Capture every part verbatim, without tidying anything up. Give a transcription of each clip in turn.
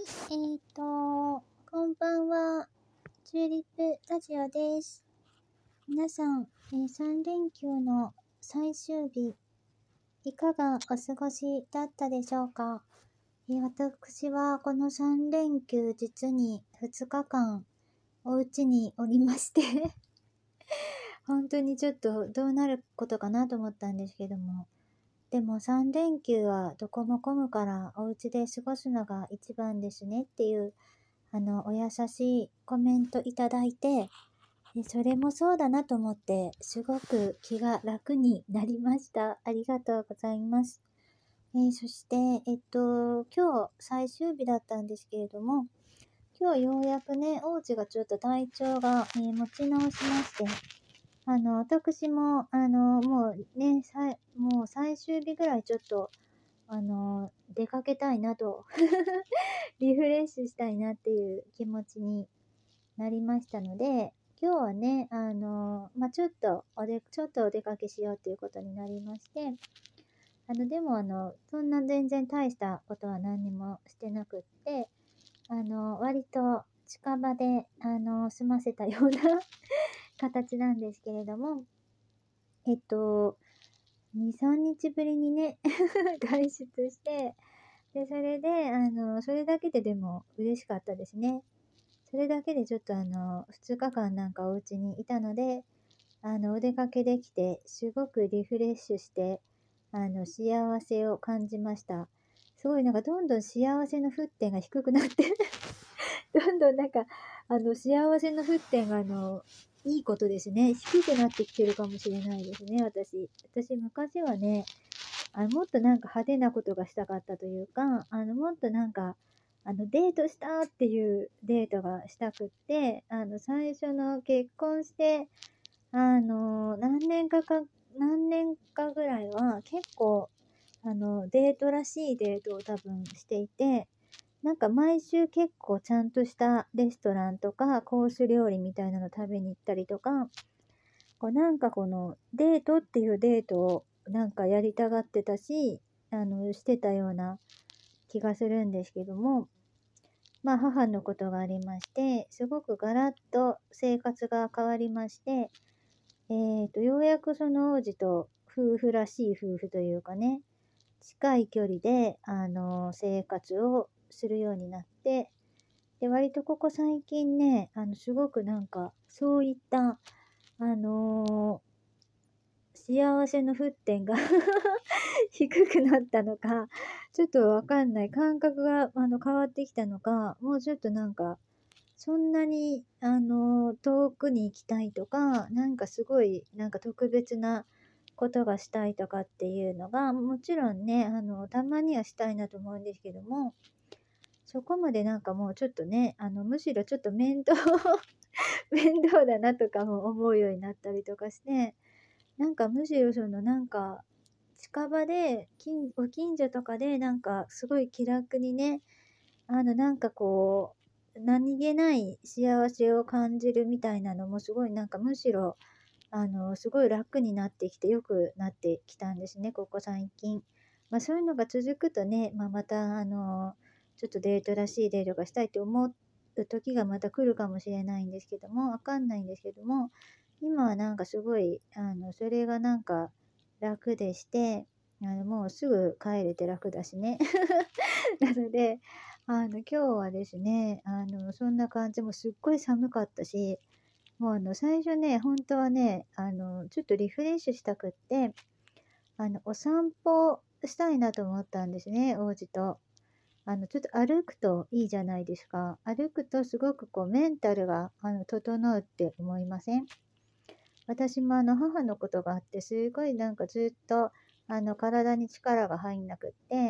えーと、こんばんは。チューリップラジオです。皆さん、えー、さん連休の最終日、いかがお過ごしだったでしょうか。えー私はこのさん連休実にふつかかんお家におりまして本当にちょっとどうなることかなと思ったんですけども、でもさん連休はどこも混むからお家で過ごすのが一番ですねっていうあのお優しいコメントいただいて、でそれもそうだなと思ってすごく気が楽になりました。ありがとうございます。えーそしてえっと今日最終日だったんですけれども、今日ようやくね王子がちょっと体調が、えー持ち直しまして、あの私もあのもうねさいもう最終日ぐらいちょっとあの出かけたいなとリフレッシュしたいなっていう気持ちになりましたので、今日はね、あの、まあ、ちょっとおで、ちょっとお出かけしようということになりまして、あの、でもあの、そんな全然大したことは何にもしてなくって、あの、割と近場で、あの、済ませたような形なんですけれども、えっと、に、さんにちぶりにね、外出して、で、それで、あの、それだけででも嬉しかったですね。それだけでちょっとあの、ふつかかんなんかお家にいたので、あの、お出かけできて、すごくリフレッシュして、あの、幸せを感じました。すごいなんかどんどん幸せの沸点が低くなってどんどんなんか、あの、幸せの沸点があの、いいことですね。低くなってきてるかもしれないですね、私。私、昔はね、あの、もっとなんか派手なことがしたかったというか、あの、もっとなんか、あの、デートしたっていうデートがしたくって、あの、最初の結婚して、あの、何年かか、何年かぐらいは結構、あの、デートらしいデートを多分していて、なんか毎週結構ちゃんとしたレストランとかコース料理みたいなの食べに行ったりとか、こうなんかこのデートっていうデートをなんかやりたがってたし、あの、してたような気がするんですけども、まあ母のことがありまして、すごくガラッと生活が変わりまして、えーと、ようやくその王子と夫婦らしい夫婦というかね、近い距離で、あの、生活をするようになって、で、割とここ最近ね、あの、すごくなんか、そういった、あのー幸せの沸点が低くなったのか、ちょっとわかんない。感覚が、あの、変わってきたのか、もうちょっとなんか、そんなに、あの、遠くに行きたいとか、なんかすごい、なんか特別なことがしたいとかっていうのが、もちろんね、あの、たまにはしたいなと思うんですけども、そこまでなんかもうちょっとね、あの、むしろちょっと面倒面倒だなとかも思うようになったりとかして、なんかむしろそのなんか、近場で、近ご近所とかでなんかすごい気楽にね、あのなんかこう、何気ない幸せを感じるみたいなのもすごいなんかむしろ、あの、すごい楽になってきて良くなってきたんですね、ここ最近。まあそういうのが続くとね、まあまたあの、ちょっとデートらしいデートがしたいと思う時がまた来るかもしれないんですけども、わかんないんですけども、今はなんかすごい、あの、それがなんか楽でして、あの、もうすぐ帰れて楽だしね。なので、あの、今日はですね、あの、そんな感じもすっごい寒かったし、もうあの、最初ね、本当はね、あの、ちょっとリフレッシュしたくって、あの、お散歩したいなと思ったんですね、王子と。あの、ちょっと歩くといいじゃないですか。歩くとすごくこう、メンタルが、あの、整うって思いません？私もあの、母のことがあって、すごいなんかずっと、あの、体に力が入んなくって、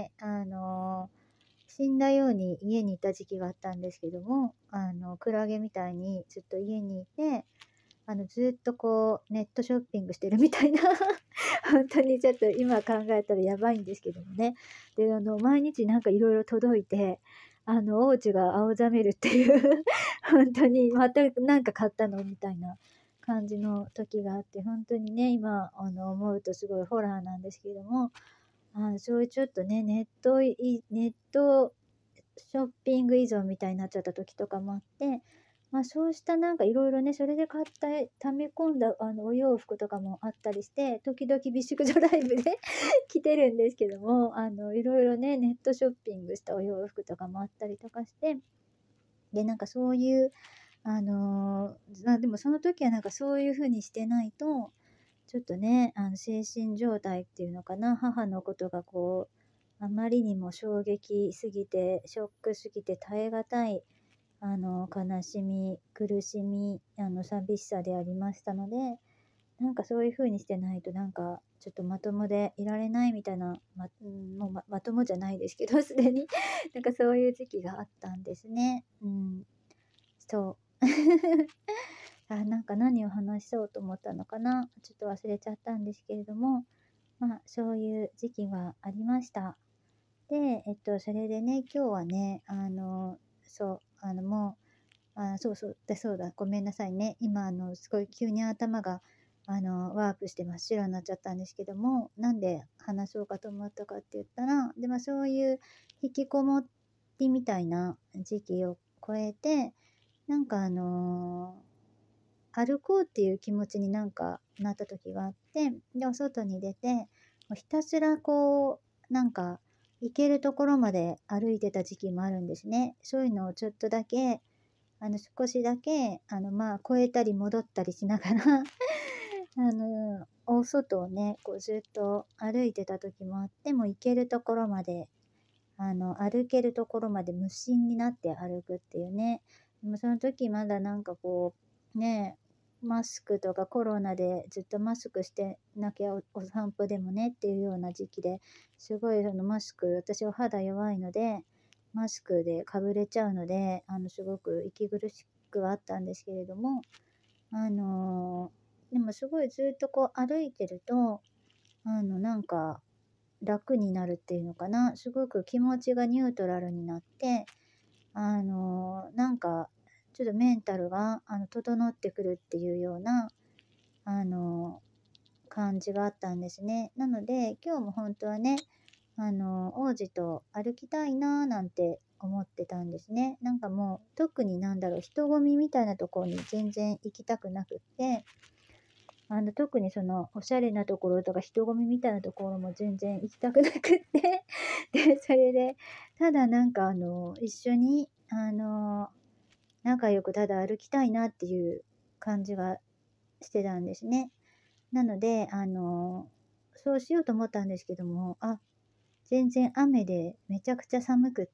あの死んだように家にいた時期があったんですけども、あの、クラゲみたいにずっと家にいて、あの、ずっとこう、ネットショッピングしてるみたいな本当にちょっと今考えたらやばいんですけどもね。で、あの、毎日なんかいろいろ届いて、あの、お家が青ざめるっていう本当に、またなんか買ったのみたいな感じの時があって、本当にね、今、あの、思うとすごいホラーなんですけども、あそういうちょっとね、ネットい、ネットショッピング依存みたいになっちゃった時とかもあって、まあそうしたなんかいろいろね、それで買った溜め込んだあのお洋服とかもあったりして、時々美淑女ライブで着てるんですけども、あのいろいろね、ネットショッピングしたお洋服とかもあったりとかして、でなんかそういうあのーまあでもその時はなんかそういう風にしてないと、ちょっとね、あの精神状態っていうのかな、母のことがこう、あまりにも衝撃すぎて、ショックすぎて耐え難い、あの、悲しみ、苦しみ、あの、寂しさでありましたので、なんかそういう風にしてないと、なんか、ちょっとまともでいられないみたいな、ま、うん、もうま、まともじゃないですけど、すでに、なんかそういう時期があったんですね。うん。そう。あ、なんか何を話そうと思ったのかな。ちょっと忘れちゃったんですけれども、まあ、そういう時期はありました。で、えっと、それでね、今日はね、あの、そう、あの、もう、あ、そうそう、だ、そうだ、ごめんなさいね。今、あの、すごい急に頭が、あの、ワープして真っ白になっちゃったんですけども、なんで話そうかと思ったかって言ったら、で、まあ、そういう引きこもりみたいな時期を超えて、なんかあの歩こうっていう気持ちになんかなった時があって、で、お外に出て、もうひたすらこう、なんか、行けるところまで歩いてた時期もあるんですね。そういうのをちょっとだけ、あの、少しだけ、あの、まあ、越えたり戻ったりしながらあの、お外をね、こうずっと歩いてた時もあって、もう行けるところまで、あの、歩けるところまで無心になって歩くっていうね。でもその時まだなんかこう、ね、マスクとかコロナでずっとマスクしてなきゃお、お散歩でもねっていうような時期で、すごいそのマスク、私お肌弱いので、マスクでかぶれちゃうので、あの、すごく息苦しくはあったんですけれども、あのーでもすごいずっとこう歩いてると、あの、なんか、楽になるっていうのかな。すごく気持ちがニュートラルになって、あの、なんか、ちょっとメンタルが、あの、整ってくるっていうような、あの、感じがあったんですね。なので、今日も本当はね、あの、王子と歩きたいなーなんて思ってたんですね。なんかもう、特になんだろう、人混みみたいなところに全然行きたくなくって、あの、特にその、おしゃれなところとか人混みみたいなところも全然行きたくなくってで、それで、ただなんかあの、一緒に、あの、仲良くただ歩きたいなっていう感じがしてたんですね。なので、あの、そうしようと思ったんですけども、あ、全然雨でめちゃくちゃ寒くって、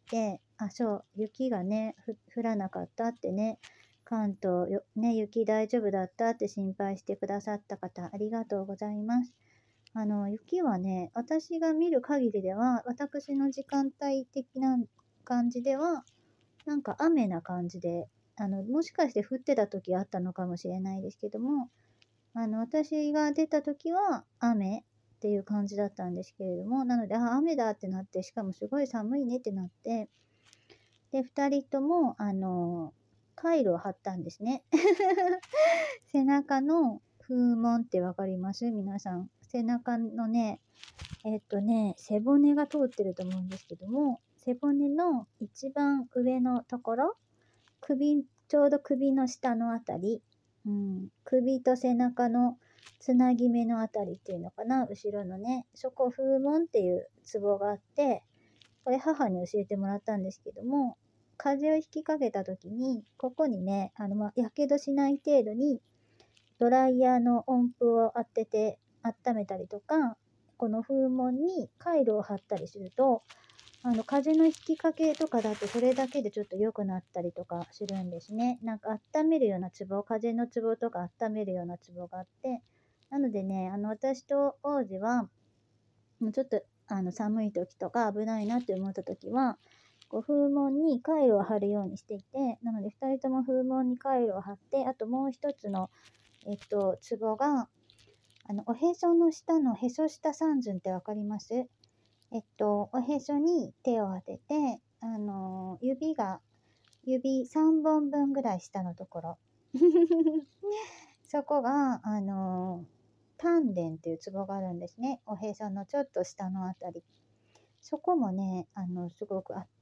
あ、そう、雪がね、ふ降らなかったってね、関東よ、ね、雪大丈夫だったって心配してくださった方、ありがとうございます。あの、雪はね、私が見る限りでは、私の時間帯的な感じでは、なんか雨な感じで、あの、もしかして降ってた時あったのかもしれないですけども、あの、私が出た時は雨っていう感じだったんですけれども、なので、あ、雨だってなって、しかもすごい寒いねってなって、で、二人とも、あの、カイロを貼ったんですね。背中の風紋ってわかります皆さん。背中のね、えっとね、背骨が通ってると思うんですけども、背骨の一番上のところ、首、ちょうど首の下のあたり、うん、首と背中のつなぎ目のあたりっていうのかな、後ろのね、そこ風紋っていうツボがあって、これ母に教えてもらったんですけども、風邪をひきかけた時に、ここにね、あの、まあ、やけどしない程度に、ドライヤーの温風を当てて温めたりとか、この風紋にカイロを貼ったりすると、あの、風邪のひきかけとかだとそれだけでちょっと良くなったりとかするんですね。なんか温めるようなツボ、風邪のツボとか温めるようなツボがあって、なのでね、あの、私と王子は、もうちょっと、あの、寒い時とか危ないなって思った時は、こう、風紋にカイロを貼るようにしていて、なので二人とも風紋にカイロを貼って、あともう一つの、えっと、ツボが、あの、おへその下のへそ下三寸ってわかります？えっと、おへそに手を当てて、あの、指が、指さんぼんぶんぐらい下のところ。そこが、あの、丹田っていうツボがあるんですね。おへそのちょっと下のあたり。そこもね、あの、すごくあ温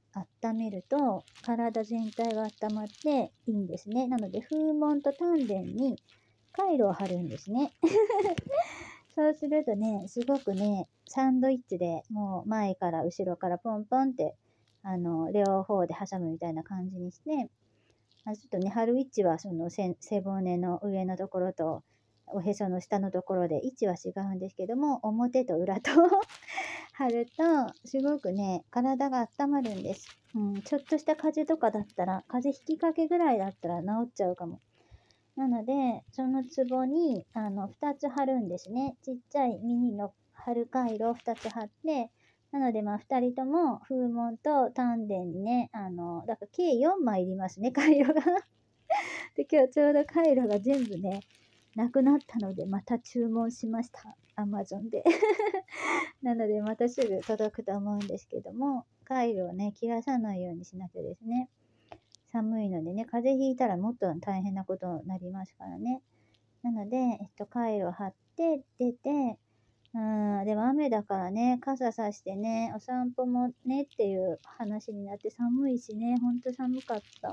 温めると体全体が温まっていいんですね。なので風門と丹田に回路を貼るんですね。そうするとね、すごくね、サンドイッチでもう前から後ろからポンポンって、あの、両方で挟むみたいな感じにして、あちょっとね、貼る位置はその背背骨の上のところと、おへその下のところで位置は違うんですけども、表と裏と貼ると、すごくね、体が温まるんです。うん、ちょっとした風邪とかだったら、風邪ひきかけぐらいだったら治っちゃうかも。なので、そのツボに、あの、ふたつ貼るんですね。ちっちゃいミニの貼る回路をふたつ貼って、なので、まあ、ふたりとも、風門と丹田にね、あの、だから計よんまいいりますね、回路が。で、今日ちょうど回路が全部ね、なくなったので、また注文しました。アマゾンで。なので、またすぐ届くと思うんですけども、回路をね、切らさないようにしなきゃですね。寒いのでね、風邪ひいたらもっと大変なことになりますからね。なので、えっと、回路を貼って出て、うん、でも雨だからね、傘さしてね、お散歩もねっていう話になって寒いしね、ほんと寒かった。うん、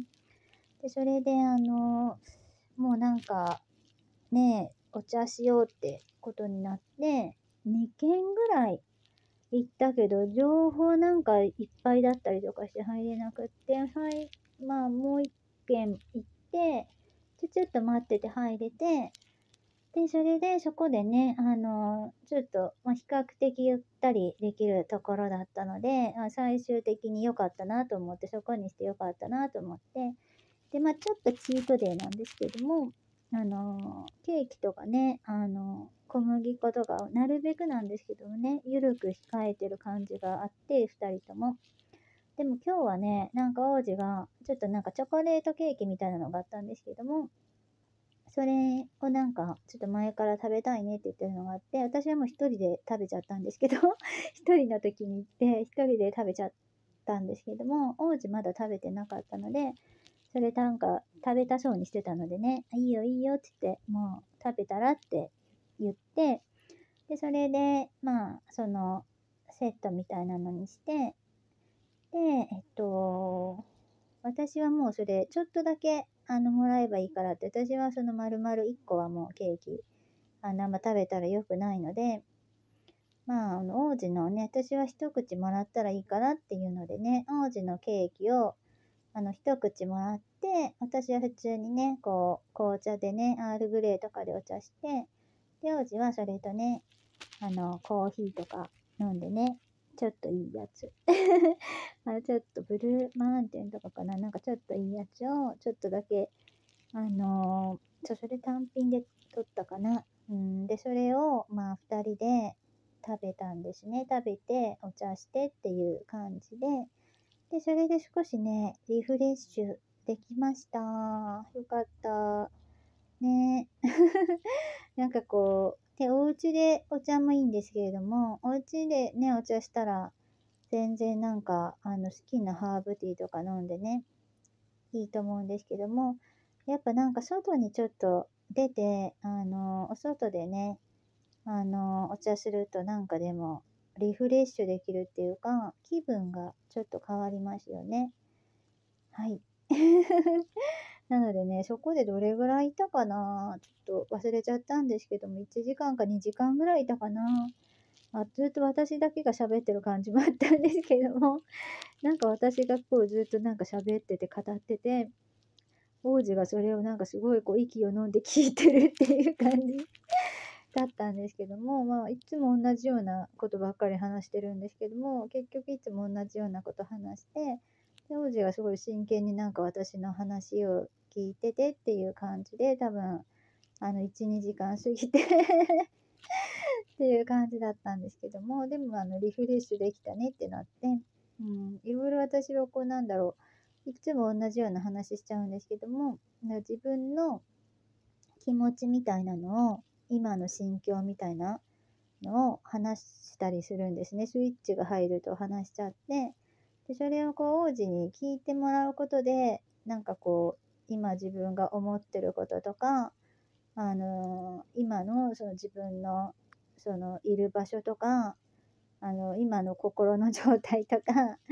で、それであの、もうなんか、ね、お茶しようってことになって、にけんぐらい行ったけど、情報なんかいっぱいだったりとかして入れなくって、はい、まあもう一軒行って、ちょ、ちょっと待ってて入れて、で、それでそこでね、あの、ちょっと、まあ、比較的ゆったりできるところだったので、あ最終的に良かったなと思って、そこにして良かったなと思って、で、まあ、ちょっとチートデーなんですけども、あの、ケーキとかね、あの、小麦粉とかをなるべくなんですけどもね、ゆるく控えてる感じがあって、ふたりとも。でも今日はね、なんか王子が、ちょっとなんかチョコレートケーキみたいなのがあったんですけども、それをなんか、ちょっと前から食べたいねって言ってるのがあって、私はもう一人で食べちゃったんですけど、一人の時に行って、一人で食べちゃったんですけども、王子まだ食べてなかったので、それなんか食べたそうにしてたのでね、いいよいいよって言って、もう食べたらって言って、で、それで、まあ、その、セットみたいなのにして、で、えっと、私はもうそれ、ちょっとだけ、あの、もらえばいいからって、私はその丸々いっこはもうケーキ、あの、あんま食べたら良くないので、まあ、あの、王子のね、私は一口もらったらいいからっていうのでね、王子のケーキを、あの、一口もらって、私は普通にね、こう、紅茶でね、アールグレーとかでお茶して、で、王子はそれとね、あの、コーヒーとか飲んでね、ちょっといいやつ。あちょっとブルーマウンテンとかかな、なんかちょっといいやつを、ちょっとだけ、あのー、そう、それ単品で取ったかな。うん、で、それを、まあ、二人で食べたんですね。食べて、お茶してっていう感じで、で、それで少しね、リフレッシュできました。よかった。ね。なんかこう、で、お家でお茶もいいんですけれども、お家でね、お茶したら、全然なんか、あの、好きなハーブティーとか飲んでね、いいと思うんですけども、やっぱなんか外にちょっと出て、あの、お外でね、あの、お茶するとなんかでも、リフレッシュできるっていうか、気分がちょっと変わりますよね。はい。なのでね、そこでどれぐらいいたかなちょっと忘れちゃったんですけども、いちじかんかにじかんぐらいいたかなあ、ずっと私だけが喋ってる感じもあったんですけども、なんか私がこうずっとなんか喋ってて語ってて、王子がそれをなんかすごいこう息を飲んで聞いてるっていう感じだったんですけども、まあいつも同じようなことばっかり話してるんですけども、結局いつも同じようなこと話して、で、王子がすごい真剣になんか私の話を聞いててっていう感じで、多分、あの、いち、にじかん過ぎてっていう感じだったんですけども、でもあの、リフレッシュできたねってなって、うん、いろいろ私はこうなんだろう、いつも同じような話しちゃうんですけども、自分の気持ちみたいなのを、今の心境みたいなのを話したりするんですね。スイッチが入ると話しちゃって、で、それをこう王子に聞いてもらうことで、なんかこう、今自分が思ってることとか、あのー今のその自分のそのいる場所とか、あの、今の心の状態とか、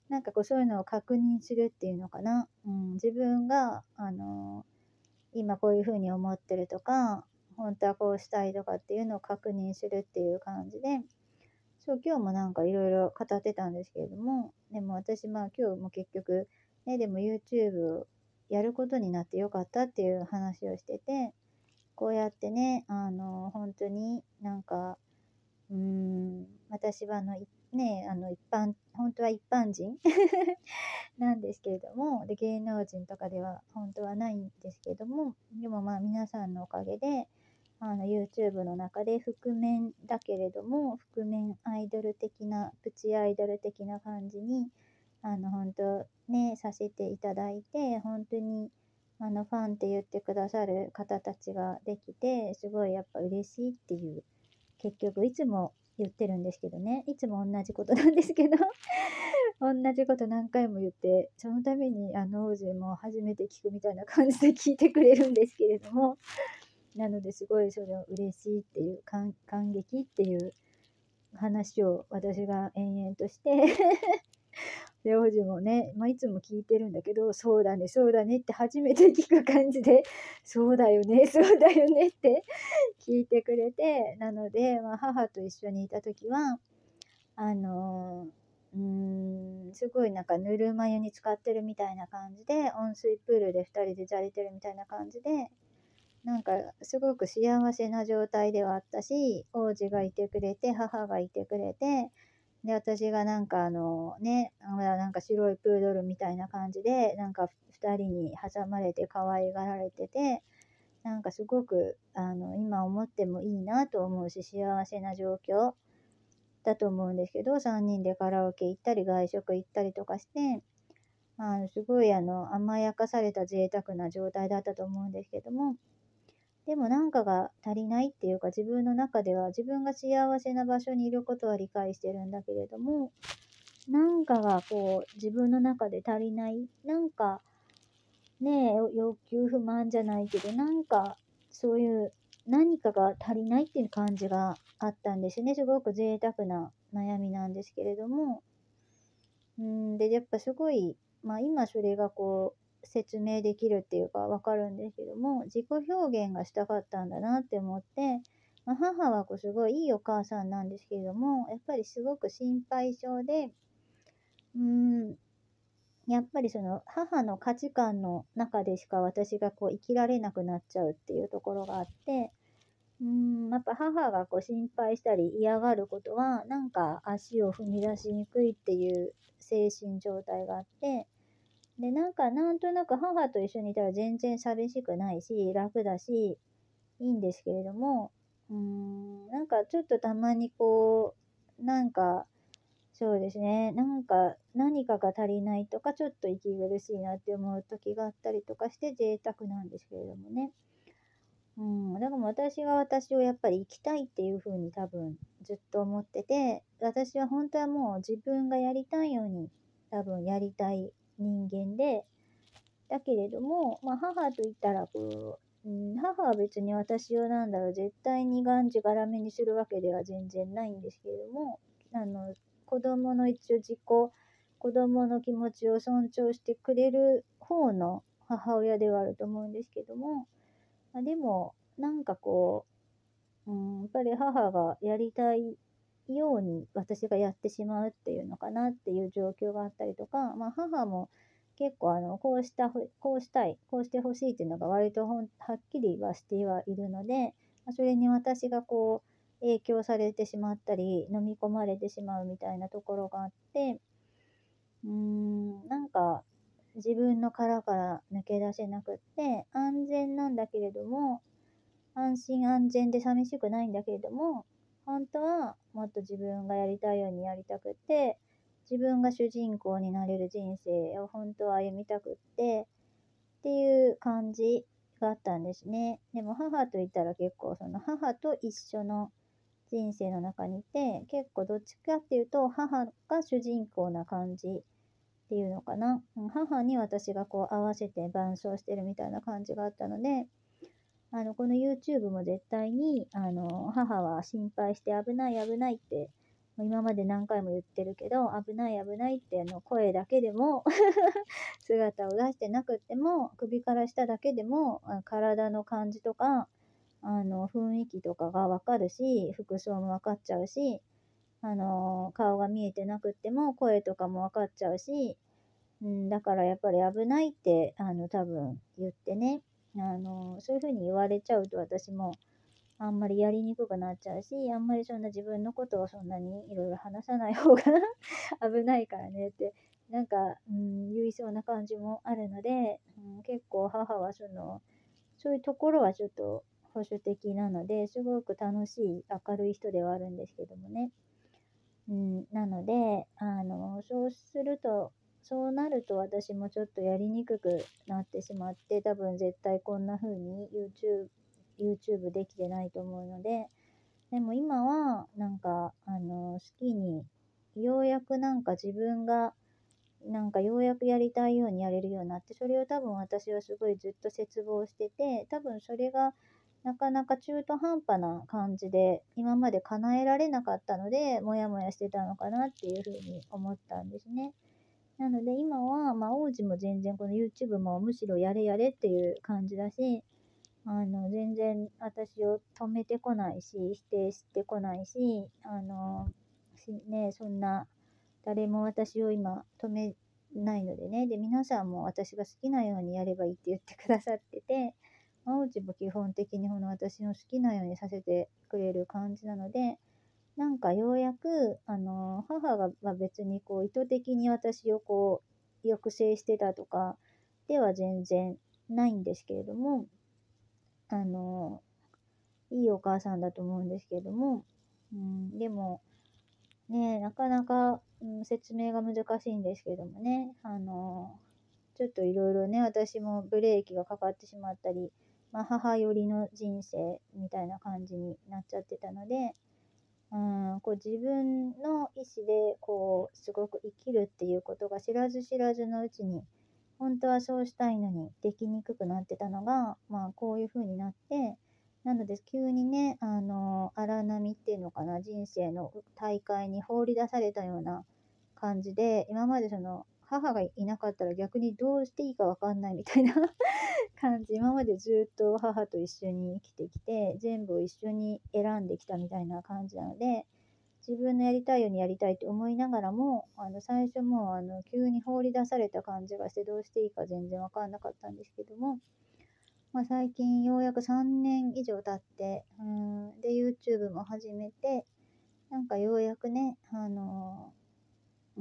なんかこうそういうのを確認するっていうのかな。うん、自分が、あの今こういうふうに思ってるとか、本当はこうしたいとかっていうのを確認するっていう感じで、そう、今日もなんかいろいろ語ってたんですけれども、でも私まあ今日も結局、ね、でも YouTube をやることになってよかったっていう話をしてて、こうやってね、あの、本当になんか、うーん、私はあの、いね、あの一般、本当は一般人なんですけれども、で、芸能人とかでは本当はないんですけれども、でもまあ皆さんのおかげで、あの YouTube の中で覆面だけれども、覆面アイドル的な、プチアイドル的な感じに、あの本当ね、させていただいて、本当にあのファンって言ってくださる方たちができて、すごいやっぱ嬉しいっていう、結局いつも言ってるんですけどね、いつも同じことなんですけど、同じこと何回も言って、そのためにあの王子も初めて聞くみたいな感じで聞いてくれるんですけれども、なのですごいそれを嬉しいっていう感、感激っていう話を私が延々としてで、王子もね、まあ、いつも聞いてるんだけど、そうだね、そうだねって初めて聞く感じで、そうだよね、そうだよねって聞いてくれて、なので、まあ、母と一緒にいた時は、あのー、うーん、すごいなんかぬるま湯に浸かってるみたいな感じで、温水プールでふたりでじゃれてるみたいな感じで、なんかすごく幸せな状態ではあったし、王子がいてくれて、母がいてくれて、で、私がなんかあのね、なんか白いプードルみたいな感じで、なんかふたりに挟まれて可愛がられてて、なんかすごくあの今思ってもいいなと思うし、幸せな状況だと思うんですけど、さんにんでカラオケ行ったり外食行ったりとかして、あのすごいあの甘やかされた贅沢な状態だったと思うんですけども、でもなんかが足りないっていうか、自分の中では自分が幸せな場所にいることは理解してるんだけれども、なんかがこう自分の中で足りない、なんかねえ、欲求不満じゃないけど、なんかそういう何かが足りないっていう感じがあったんですね。すごく贅沢な悩みなんですけれども、うん、で、やっぱすごい、まあ今それがこう説明できるっていうかわかるんですけども、自己表現がしたかったんだなって思って、まあ、母はこうすごいいいお母さんなんですけれども、やっぱりすごく心配性で、うーん、やっぱりその母の価値観の中でしか私がこう生きられなくなっちゃうっていうところがあって、うーん、やっぱ母がこう心配したり嫌がることは、なんか足を踏み出しにくいっていう精神状態があって、で、なんかなんとなく母と一緒にいたら全然寂しくないし、楽だし、いいんですけれども、うーん、なんかちょっとたまにこう、なんか、そうですね、なんか何かが足りないとか、ちょっと息苦しいなって思う時があったりとかして贅沢なんですけれどもね。うん、だから私が私をやっぱり生きたいっていう風に多分ずっと思ってて、私は本当はもう自分がやりたいように多分やりたい人間で、だけれども、まあ母と言ったらこう、うん、母は別に私をなんだろう、絶対にがんじがらめにするわけでは全然ないんですけれども、あの、子供の一応自己、子供の気持ちを尊重してくれる方の母親ではあると思うんですけども、まあ、でも、なんかこう、うん、やっぱり母がやりたいように私がやってしまうっていうのかなっていう状況があったりとか、まあ、母も結構あのこうしたほこうしたいこうしてほしいっていうのが割とほんはっきりはしてはいるので、まあ、それに私がこう影響されてしまったり飲み込まれてしまうみたいなところがあって、うーんなんか自分の殻から抜け出せなくって、安全なんだけれども、安心安全で寂しくないんだけれども、本当はもっと自分がやりたいようにやりたくって、自分が主人公になれる人生を本当は歩みたくってっていう感じがあったんですね。でも母といったら結構その母と一緒の人生の中にいて、結構どっちかっていうと母が主人公な感じっていうのかな。母に私がこう合わせて伴走してるみたいな感じがあったので、あの、この YouTube も絶対に、あの、母は心配して危ない危ないって今まで何回も言ってるけど、危ない危ないってあの声だけでも姿を出してなくっても、首から下だけでもあ体の感じとか、あの雰囲気とかがわかるし、服装もわかっちゃうし、あの顔が見えてなくっても声とかもわかっちゃうし、うん、だからやっぱり危ないってあの多分言ってね、あのそういう風に言われちゃうと私もあんまりやりにくくなっちゃうし、あんまりそんな自分のことをそんなにいろいろ話さない方が危ないからねって、なんか、うん、言いそうな感じもあるので、うん、結構母はその、そういうところはちょっと保守的なので、すごく楽しい、明るい人ではあるんですけどもね。うん、なので、あの、そうすると、そうなると私もちょっとやりにくくなってしまって、多分絶対こんな風に YouTube、YouTube できてないと思うので、でも今はなんか、あの、好きに、ようやくなんか自分が、なんかようやくやりたいようにやれるようになって、それを多分私はすごいずっと切望してて、多分それがなかなか中途半端な感じで、今まで叶えられなかったので、もやもやしてたのかなっていうふうに思ったんですね。なので今は、まあ王子も全然この YouTube もむしろやれやれっていう感じだし、あの、全然私を止めてこないし、否定してこないし、あの、しね、そんな、誰も私を今止めないのでね。で、皆さんも私が好きなようにやればいいって言ってくださってて、まあうちも基本的にこの私の好きなようにさせてくれる感じなので、なんかようやく、あの、母がまあ別にこう意図的に私をこう抑制してたとかでは全然ないんですけれども、あの、いいお母さんだと思うんですけれども、うん、でも、ね、なかなか、うん、説明が難しいんですけどもね、あの、ちょっといろいろね、私もブレーキがかかってしまったり、まあ、母寄りの人生みたいな感じになっちゃってたので、うん、こう自分の意思でこうすごく生きるっていうことが知らず知らずのうちに本当はそうしたいのにできにくくなってたのが、まあ、こういう風になって、なので急にね、あの荒波っていうのかな、人生の大海に放り出されたような感じで、今までその母がいなかったら逆にどうしていいかわかんないみたいな感じ、今までずっと母と一緒に生きてきて、全部を一緒に選んできたみたいな感じなので、自分のやりたいようにやりたいと思いながらも、あの最初もうあの急に放り出された感じがして、どうしていいか全然わかんなかったんですけども、まあ、最近ようやくさんねん以上経って、うん、で YouTube も始めて、なんかようやくね、あのうん、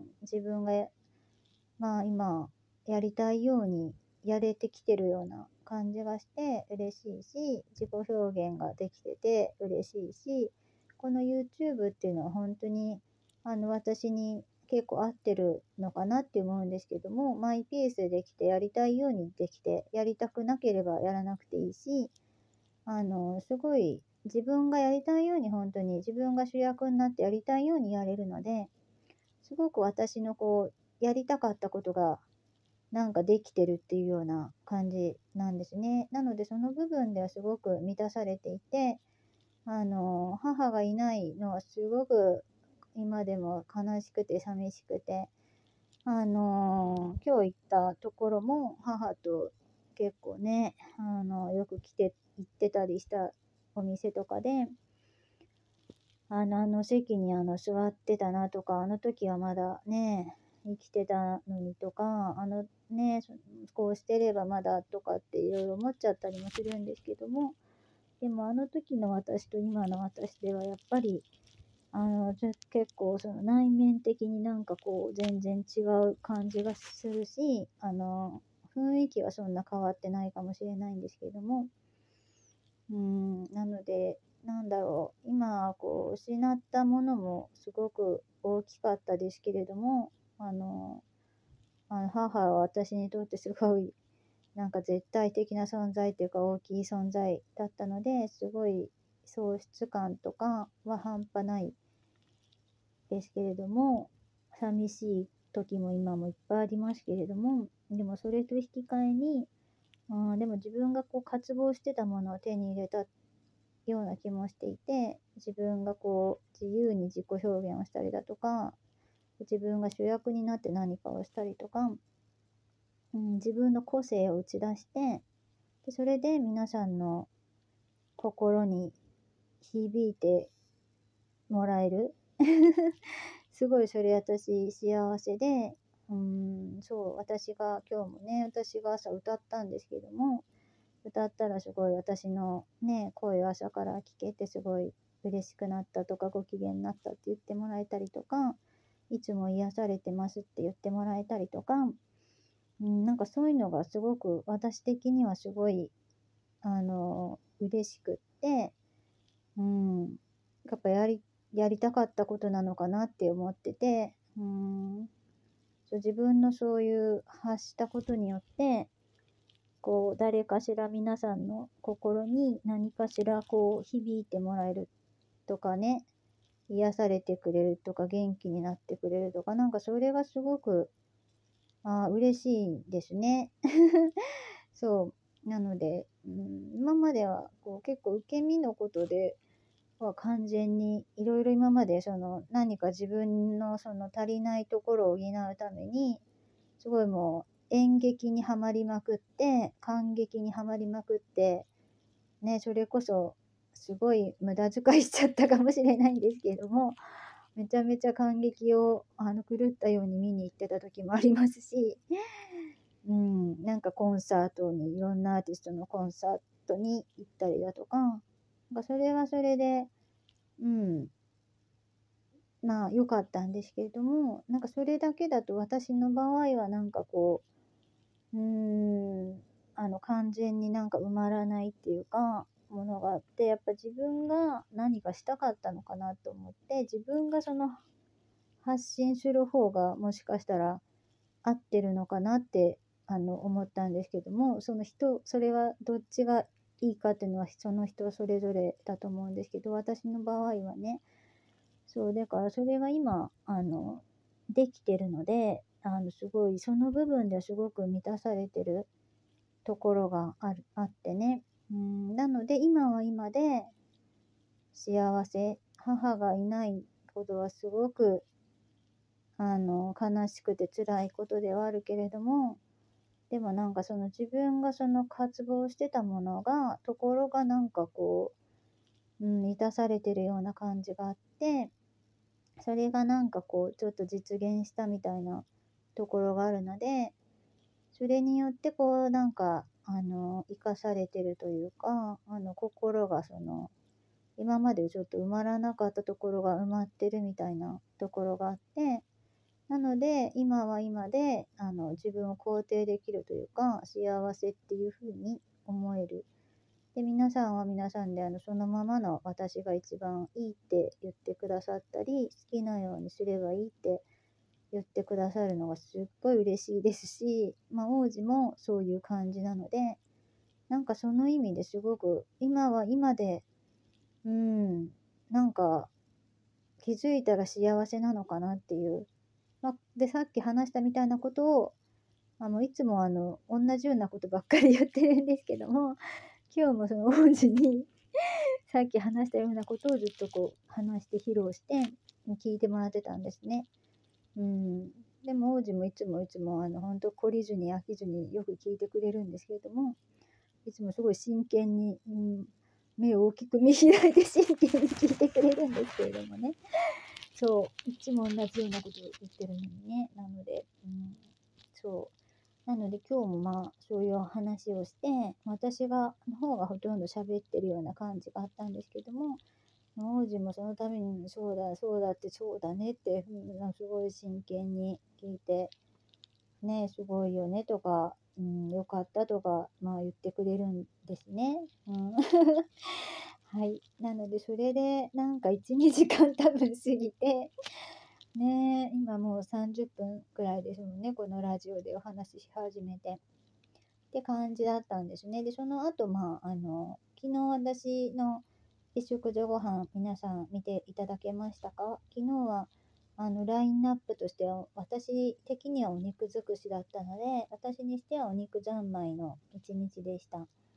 自分がまあ今やりたいようにやれてきてるような感じがして嬉しいし、自己表現ができてて嬉しいし、この YouTube っていうのは本当にあの私に結構合ってるのかなって思うんですけども、マイペースでできてやりたいようにできて、やりたくなければやらなくていいし、あのすごい自分がやりたいように、本当に自分が主役になってやりたいようにやれるので、すごく私のこうやりたかったことがなんかできてるっていうような感じなんですね。なのでその部分ではすごく満たされていて、あの、母がいないのはすごく今でも悲しくて寂しくて、あの、今日行ったところも母と結構ね、あの、よく来て、行ってたりしたお店とかで、あの、あの席にあの座ってたなとか、あの時はまだね、生きてたのにとか、あのね、そこうしてればまだとかっていろいろ思っちゃったりもするんですけども、でもあの時の私と今の私ではやっぱり、あの、じゃ結構その内面的になんかこう全然違う感じがするし、あの、雰囲気はそんな変わってないかもしれないんですけども、うん、なので、なんだろう、今、こう、失ったものもすごく大きかったですけれども、あの、あの母は私にとってすごい、なんか絶対的な存在というか大きい存在だったので、すごい喪失感とかは半端ないですけれども、寂しい時も今もいっぱいありますけれども、でもそれと引き換えに、あーでも自分がこう渇望してたものを手に入れたような気もしていて、自分がこう自由に自己表現をしたりだとか、自分が主役になって何かをしたりとか、うん、自分の個性を打ち出して、でそれで皆さんの心に響いてもらえるすごいそれ私幸せで、うーん、そう、私が今日もね、私が朝歌ったんですけども、歌ったらすごい私のね、声を朝から聞けてすごい嬉しくなったとか、ご機嫌になったって言ってもらえたりとか、いつも癒されてますって言ってもらえたりとか、うん、なんかそういうのがすごく私的にはすごい、あの、嬉しくって、うん、やっぱやり、やりたかったことなのかなって思ってて、うん、そう自分のそういう発したことによって、こう誰かしら皆さんの心に何かしらこう響いてもらえるとかね、癒されてくれるとか元気になってくれるとか、なんかそれがすごくあ嬉しいですね。そう。なので、うん、今まではこう結構受け身のことでは完全にいろいろ今までその何か自分のその足りないところを補うためにすごいもう演劇にはまりまくって感激にはまりまくってね、それこそすごい無駄遣いしちゃったかもしれないんですけれども、めちゃめちゃ感激をあの狂ったように見に行ってた時もありますし、うん、なんかコンサートにいろんなアーティストのコンサートに行ったりだとか、なんかそれはそれで、うん、まあ良かったんですけれども、なんかそれだけだと私の場合はなんかこう、うーん、あの完全になんか埋まらないっていうか、ものがあって、やっぱ自分が何かしたかったのかなと思って、自分がその発信する方がもしかしたら合ってるのかなってあの思ったんですけども、その人、それはどっちがいいかっていうのはその人それぞれだと思うんですけど、私の場合はね、そう、だからそれが今、あの、できてるので、あの、すごい、その部分ではすごく満たされてるところがある、あってね。うん、なので、今は今で幸せ、母がいないことはすごく、あの、悲しくて辛いことではあるけれども、でもなんかその自分がその渇望してたものが、ところがなんかこう、うん、満たされてるような感じがあって、それがなんかこうちょっと実現したみたいなところがあるので、それによってこうなんかあの生かされてるというか、あの心がその今までちょっと埋まらなかったところが埋まってるみたいなところがあって、なので今は今であの自分を肯定できるというか、幸せっていうふうに思える。で、皆さんは皆さんであのそのままの私が一番いいって言ってくださったり、好きなようにすればいいって言ってくださるのがすっごい嬉しいですし、まあ、王子もそういう感じなので、なんかその意味ですごく今は今で、うん、なんか気づいたら幸せなのかなっていう。まあ、で、さっき話したみたいなことを、あのいつもあの同じようなことばっかり言ってるんですけども、今日もその王子にさっき話したようなことをずっとこう話して披露して聞いてもらってたんですね。うん。でも王子もいつもいつもあの本当懲りずに飽きずによく聞いてくれるんですけれども、いつもすごい真剣に、うん、目を大きく見開いて真剣に聞いてくれるんですけれどもね。そう、いつも同じようなことを言ってるのにね。なので、うん、そう。なので今日もまあそういう話をして、私がの方がほとんど喋ってるような感じがあったんですけども、王子もそのためにそうだそうだってそうだねってすごい真剣に聞いて、ね、すごいよねとか、うん、よかったとか、まあ言ってくれるんですね。うん、はい。なのでそれでなんかいち、にじかん多分過ぎて、ね、今もうさんじゅっぷんくらいですもんね、このラジオでお話しし始めて。って感じだったんですね。で、その後、まあ、あの、昨日私の一食女ご飯皆さん見ていただけましたか？昨日はあのラインナップとしては私的にはお肉尽くしだったので、私にしてはお肉三昧の一日でした。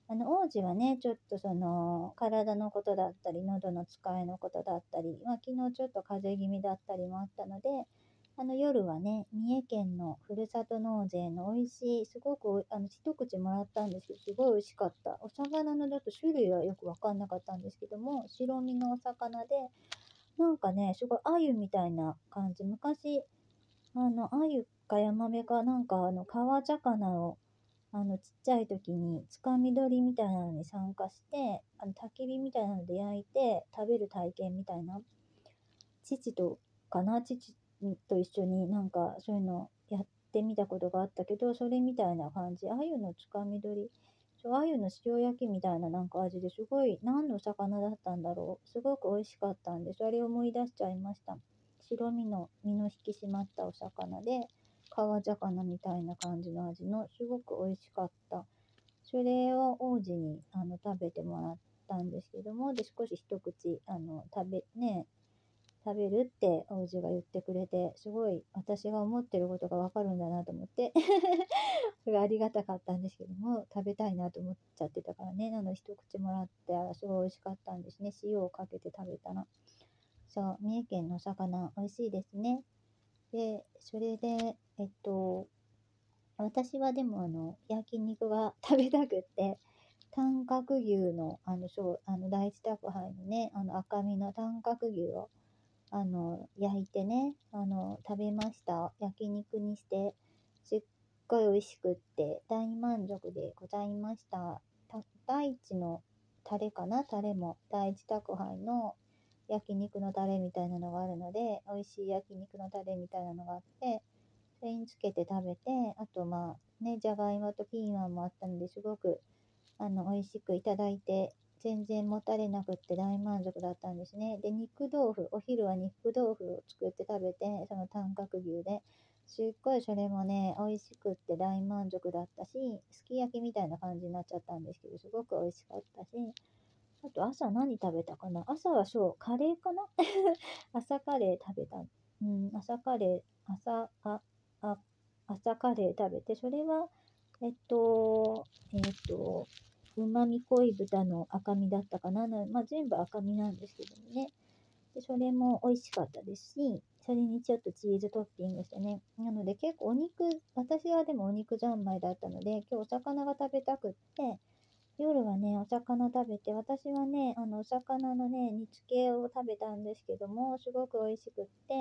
あの、王子はね、ちょっとその、体のことだったり、喉の使いのことだったり、まあ、昨日ちょっと風邪気味だったりもあったので、あの、夜はね、三重県のふるさと納税の美味しい、すごくおい、あの、一口もらったんですけど、すごい美味しかった。お魚のちょっと種類はよくわかんなかったんですけども、白身のお魚で、なんかね、すごい鮎みたいな感じ。昔、あの、鮎かヤマメかなんか、あの、川魚を、あの、ちっちゃい時に、つかみ取りみたいなのに参加して、あの、焚き火みたいなので焼いて食べる体験みたいな、父と、かな、父と一緒になんかそういうのやってみたことがあったけど、それみたいな感じ。鮎のつかみ取り、そう、鮎の塩焼きみたいななんか味ですごい、何の魚だったんだろう。すごく美味しかったんで、それを思い出しちゃいました。白身の身の引き締まったお魚で、川魚みたいな感じの味の、すごく美味しかった。それを王子にあの食べてもらったんですけども、で、少し一口、あの、食べ、ね、食べるって王子が言ってくれて、すごい私が思ってることがわかるんだなと思って、それがありがたかったんですけども、食べたいなと思っちゃってたからね、なので一口もらって、すごい美味しかったんですね。塩をかけて食べたら。そう、三重県のお魚、美味しいですね。で、それで、えっと、私はでもあの、焼肉が食べたくって、短角牛の、あの、そう、あの、第一宅配のね、あの、赤身の短角牛を、あの、焼いてね、あの、食べました。焼肉にして、すっごい美味しくって、大満足でございました。た第一のタレかなタレも、第一宅配の焼肉のタレみたいなのがあるので、美味しい焼肉のタレみたいなのがあって、それにつけて食べて、あとまあ、ね、じゃがいもとピーマンもあったので、すごく、あの、美味しくいただいて、全然もたれなくって大満足だったんですね。で、肉豆腐、お昼は肉豆腐を作って食べて、その短角牛で、すっごいそれもね、美味しくって大満足だったし、すき焼きみたいな感じになっちゃったんですけど、すごく美味しかったし、あと朝何食べたかな朝はそう、カレーかな朝カレー食べた。うん、朝カレー、朝、あ、あ、朝カレー食べて、それは、えっと、えっと、うまみ濃い豚の赤身だったかな。なまあ、全部赤身なんですけどもね。で、それも美味しかったですし、それにちょっとチーズトッピングしてね。なので結構お肉、私はでもお肉三昧だったので、今日お魚が食べたくって、夜はね、お魚食べて、私はね、あの、お魚のね、煮付けを食べたんですけども、すごく美味しくって、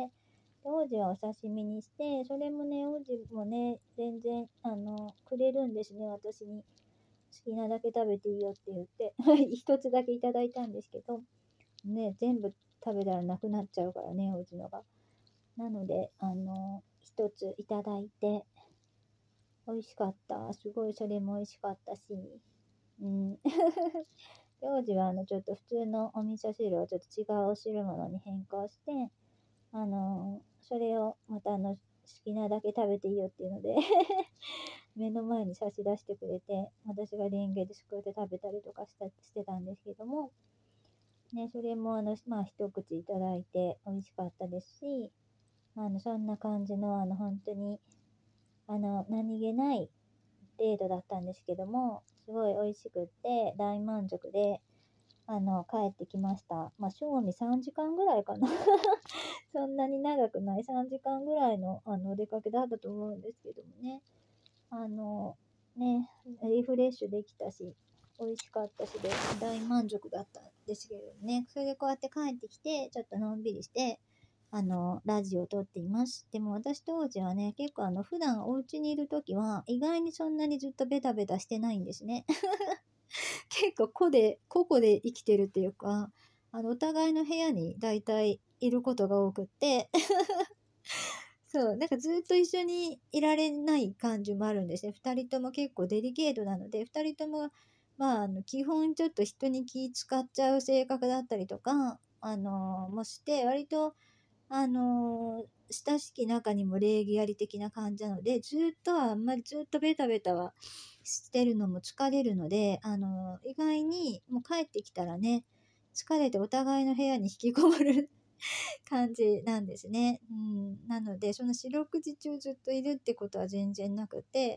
で王子はお刺身にして、それもね、王子もね、全然、あの、くれるんですね、私に。好きなだけ食べていいよって言って、一つだけいただいたんですけど、ね、全部食べたらなくなっちゃうからね、王子のが。なので、あの、一ついただいて、美味しかった。すごいそれも美味しかったし、うん。幼児はあのちょっと普通のお味噌汁をちょっと違うお汁物に変更して、あのそれをまたあの好きなだけ食べていいよっていうので目の前に差し出してくれて、私がレンゲですくって食べたりとかしたしてたんですけども、ね、それもあの、まあ、一口いただいて美味しかったですし、あのそんな感じのあの本当にあの何気ないデートだったんですけども、すごい美味しくって大満足で、あの、帰ってきました。まあ、正味さんじかんぐらいかな。そんなに長くないさんじかんぐらいの、あの、お出かけだったと思うんですけどもね。あの、ね、リフレッシュできたし、美味しかったしで、大満足だったんですけどね。それでこうやって帰ってきて、ちょっとのんびりして、あの、ラジオを撮っています。でも私と王子はね、結構あの、普段お家にいるときは、意外にそんなにずっとベタベタしてないんですね。結構個で、個々で生きてるっていうか、あの、お互いの部屋に大体いることが多くってそう、なんかずっと一緒にいられない感じもあるんですね。二人とも結構デリケートなので、二人とも、まあ、あの、基本ちょっと人に気使っちゃう性格だったりとか、あのもして、割と、あの親しき中にも礼儀あり的な感じなので、ずっとはあんまりずっとベタベタはしてるのも疲れるので、あの意外にもう帰ってきたらね、疲れてお互いの部屋に引きこもる感じなんですね。うん、なので、その四六時中ずっといるってことは全然なくて、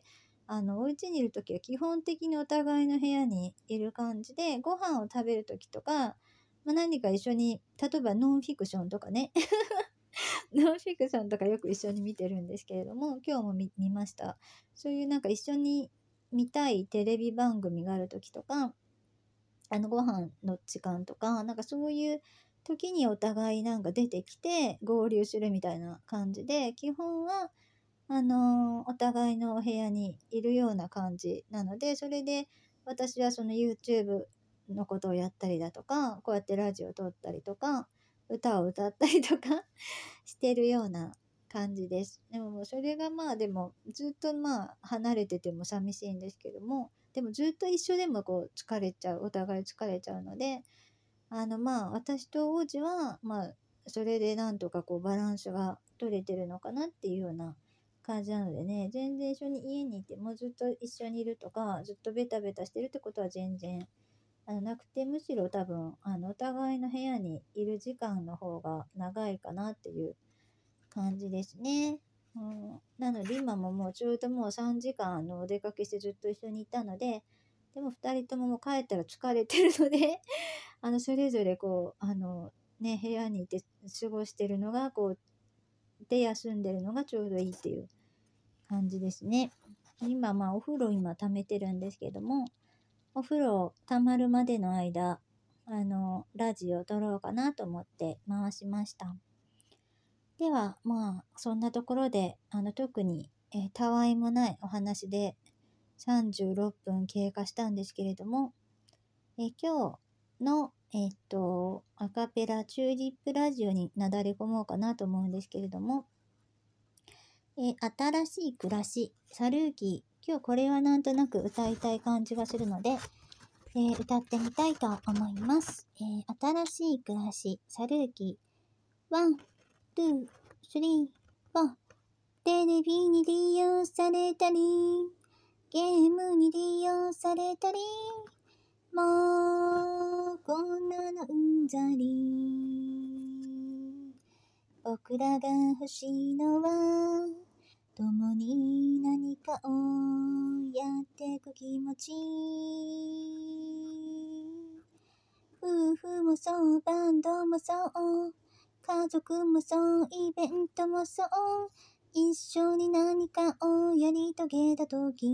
あのお家にいるときは基本的にお互いの部屋にいる感じで、ご飯を食べるときとか、まあ、何か一緒に、例えばノンフィクションとかねノンフィクションとかよく一緒に見てるんですけれども、今日も 見, 見ました。そういうなんか一緒に見たいテレビ番組があるときとか、あのご飯の時間とか、なんかそういう時にお互いなんか出てきて合流するみたいな感じで、基本はあのお互いのお部屋にいるような感じなので、それで私はその YouTube のことをやったりだとか、こうやってラジオを撮ったりとか、歌を歌ったりとかしてるような感じです。でももうそれがまあでもずっとまあ離れてても寂しいんですけども、でもずっと一緒でもこう疲れちゃう、お互い疲れちゃうので、あのまあ私と王子はまあそれでなんとかこうバランスが取れてるのかなっていうような感じなのでね、全然一緒に家にいてもずっと一緒にいるとか、ずっとベタベタしてるってことは全然あのなくて、むしろ多分あのお互いの部屋にいる時間の方が長いかなっていう感じですね。うん、なので今ももうちょうどもうさんじかんあのお出かけしてずっと一緒にいたので、でもふたりとももう帰ったら疲れてるのであのそれぞれこうあのね部屋にいて過ごしてるのがこうで休んでるのがちょうどいいっていう感じですね。今まあお風呂今溜めてるんですけども、お風呂溜まるまでの間あのラジオ撮ろうかなと思って回しました。ではまあそんなところであの特に、えーたわいもないお話でさんじゅうろっぷん経過したんですけれども、えー今日のえっとアカペラチューリップラジオになだれ込もうかなと思うんですけれども、えー新しい暮らしサルーキー、今日これはなんとなく歌いたい感じがするので、えー歌ってみたいと思います。えー新しい暮らしサルーキー、ワン、ツー、スリー、フォー。テレビに利用されたり、ゲームに利用されたり、もうこんなのうんざり。僕らが欲しいのは、共に何かをやってく気持ち。夫婦もそう、バンドもそう、家族もそう、イベントもそう、一緒に何かをやり遂げたとき、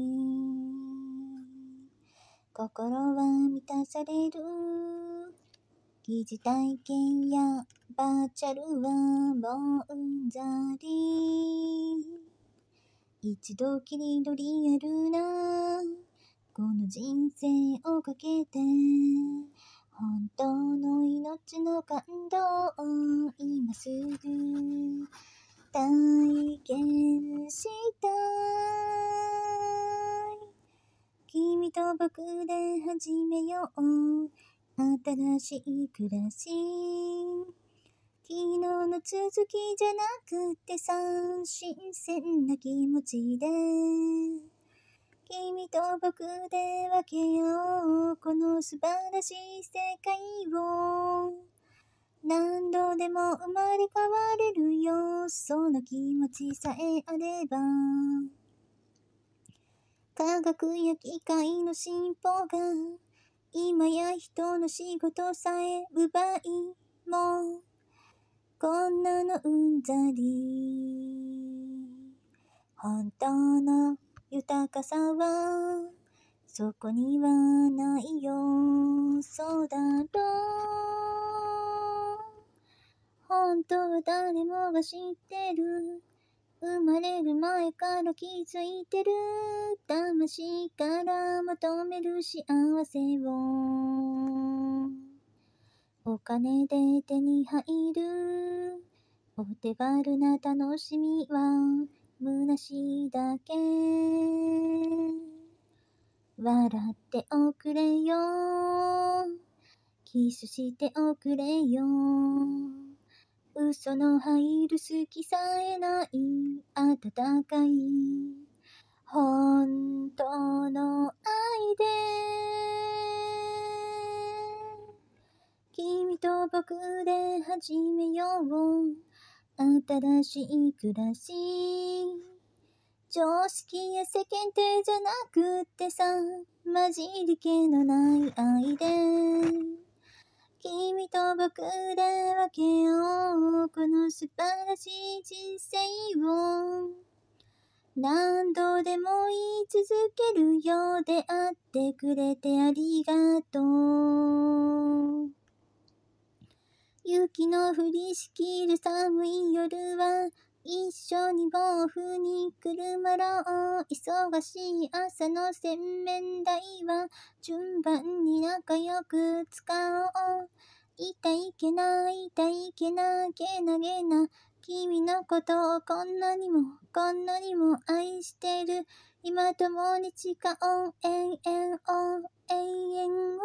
心は満たされる。疑似体験やバーチャルはもううんざり。一度きりのリアルなこの人生をかけて、本当の命の感動を今すぐ体験したい。君と僕で始めよう新しい暮らし。昨日の続きじゃなくてさ、新鮮な気持ちで君と僕で分けようこの素晴らしい世界を。何度でも生まれ変われるよ、その気持ちさえあれば。科学や機械の進歩が今や人の仕事さえ奪いもこんなのうんざり。本当の豊かさはそこにはないよ、そうだろう。本当は誰もが知ってる、生まれる前から気づいてる、魂から求める幸せをお金で手に入るお手軽な楽しみは虚しいだけ。笑っておくれよ、キスしておくれよ、嘘の入る好きさえない温かい本当の愛で君と僕で始めよう新しい暮らし。 常識や世間体じゃなくってさ、混じり気のない愛で君と僕で分けようこの素晴らしい人生を。何度でも言い続けるよ。出会ってくれてありがとう。雪の降りしきる寒い夜は一緒に暴風にくるまろう。忙しい朝の洗面台は順番に仲良く使おう。いたいけないいたいけなげなげな君のことをこんなにもこんなにも愛してる。今共に誓おう永遠を永遠を。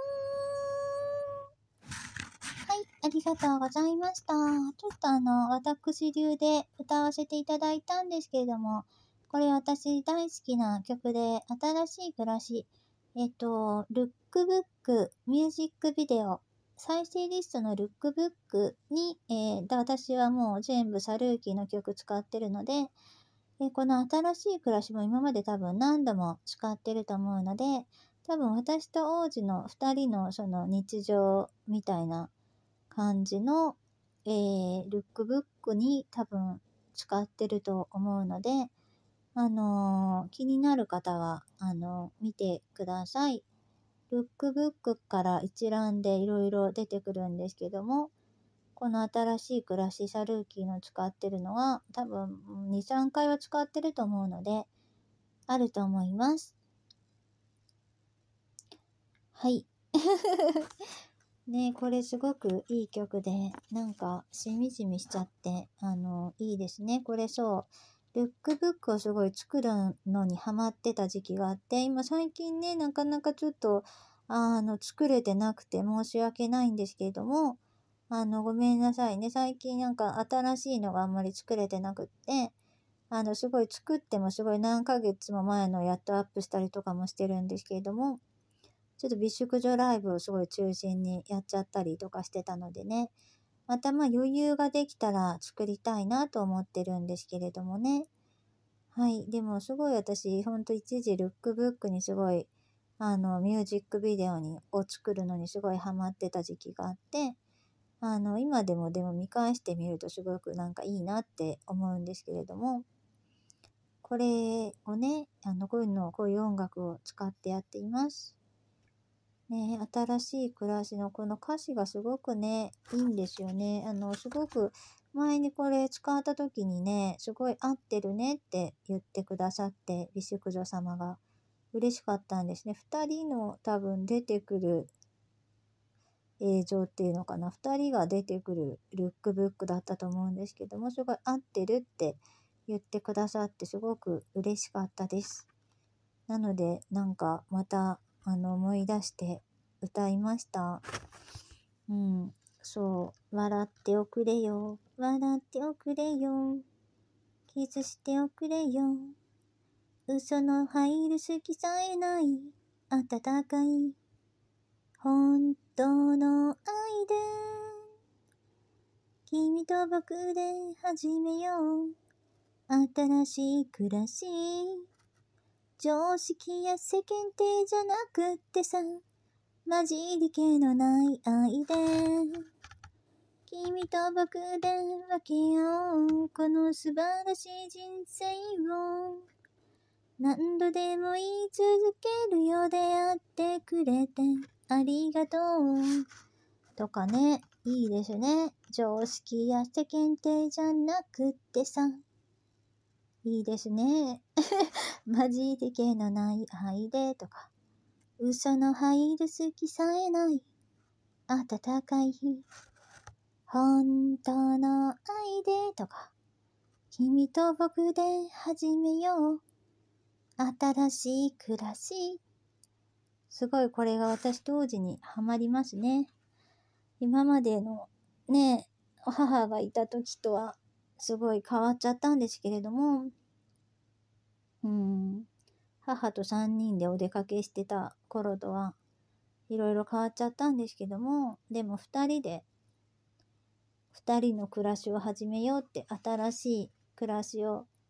はい、ありがとうございました。ちょっとあの、私流で歌わせていただいたんですけれども、これ私大好きな曲で、新しい暮らし、えっと、ルックブック、ミュージックビデオ、再生リストのルックブックに、えー、で私はもう全部サルーキーの曲使ってるので、えーこの新しい暮らしも今まで多分何度も使ってると思うので、多分私と王子の二人のその日常みたいな感じの、えー、ルックブックに多分使ってると思うので、あのー気になる方は、あのー見てください。ルックブックから一覧でいろいろ出てくるんですけども、この新しい暮らしサルーキーの使ってるのは多分に、さんかいは使ってると思うので、あると思います。はい。ね、これすごくいい曲で、なんかしみじみしちゃって、あの、いいですね。これそう、ルックブックをすごい作るのにハマってた時期があって、今最近ね、なかなかちょっと、あの、作れてなくて申し訳ないんですけれども、あの、ごめんなさいね。最近なんか新しいのがあんまり作れてなくって、あの、すごい作ってもすごい何ヶ月も前のやっとアップしたりとかもしてるんですけれども、ちょっと美淑女ライブをすごい中心にやっちゃったりとかしてたのでね、またまあ余裕ができたら作りたいなと思ってるんですけれどもね。はい。でもすごい私、ほんと一時ルックブックにすごい、あの、ミュージックビデオにを作るのにすごいハマってた時期があって、あの、今でもでも見返してみるとすごくなんかいいなって思うんですけれども、これをね、あの、こういうのを、こういう音楽を使ってやっています。ね、新しい暮らしのこの歌詞がすごくね、いいんですよね。あの、すごく前にこれ使った時にね、すごい合ってるねって言ってくださって、美淑女様が嬉しかったんですね。二人の多分出てくる映像っていうのかな。二人が出てくるルックブックだったと思うんですけども、すごい合ってるって言ってくださってすごく嬉しかったです。なので、なんかまたあの思い出して歌いました。うん、そう、笑っておくれよ、笑っておくれよ、キスしておくれよ、嘘の入る隙さえない温かい本当の愛で君と僕で始めよう新しい暮らし。常識や世間体じゃなくってさ、混じり気のない愛で君と僕で分けようこの素晴らしい人生を。何度でも言い続けるよ。出会ってくれてありがとうとかね、いいですね。常識や世間体じゃなくってさ、いいですね。混じり気のない愛でとか、嘘の入る隙さえない温かい本当の愛でとか、君と僕で始めよう新しい暮らし。すごいこれが私当時にハマりますね。今までのね、母がいた時とはすごい変わっちゃったんですけれども、うん、母とさんにんでお出かけしてた頃とはいろいろ変わっちゃったんですけども、でもふたりでふたりの暮らしを始めようって、新しい暮らしを